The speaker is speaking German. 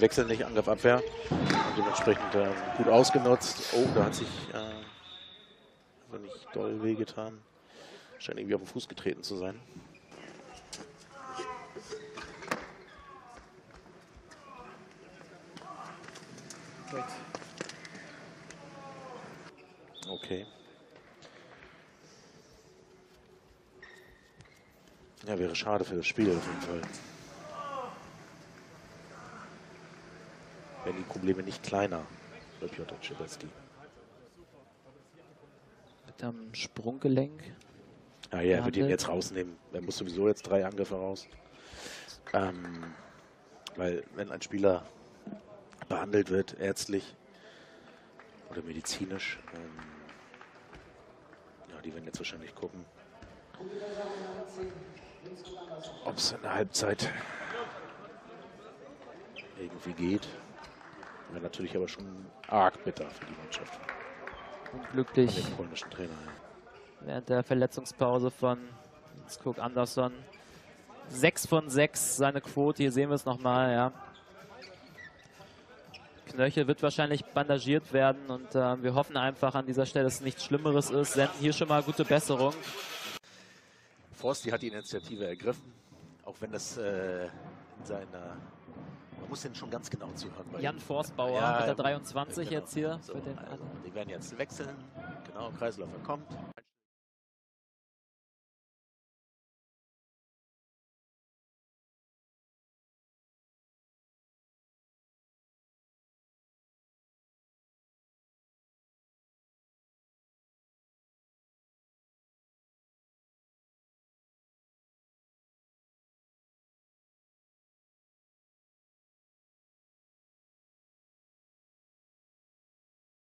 Wechsel nicht, Angriff, Abwehr. Und dementsprechend gut ausgenutzt. Oh, da hat sich also nicht doll wehgetan. Scheint irgendwie auf den Fuß getreten zu sein. Okay. Ja, wäre schade für das Spiel auf jeden Fall. Wären die Probleme nicht kleiner bei Piotr Schiebelski. Mit am Sprunggelenk. Ja, er wird ihn jetzt rausnehmen. Er muss sowieso jetzt 3 Angriffe raus. Weil wenn ein Spieler behandelt wird, ärztlich oder medizinisch, ja, die werden jetzt wahrscheinlich gucken, ob es in der Halbzeit irgendwie geht. Wäre natürlich aber schon arg bitter für die Mannschaft. Unglücklich. Von dem polnischen Trainer. Ja. Während der Verletzungspause von Skok Andersson. 6 von 6 seine Quote. Hier sehen wir es nochmal. Ja. Knöchel wird wahrscheinlich bandagiert werden und wir hoffen einfach an dieser Stelle, dass es nichts Schlimmeres ist. Senden hier schon mal gute Besserung. Forsti hat die Initiative ergriffen, auch wenn das in seiner... Man muss den schon ganz genau zuhören. Jan Forstbauer ja, mit der 23 genau. jetzt hier. So, für den also, die werden jetzt wechseln. Genau, Kreisläufer kommt.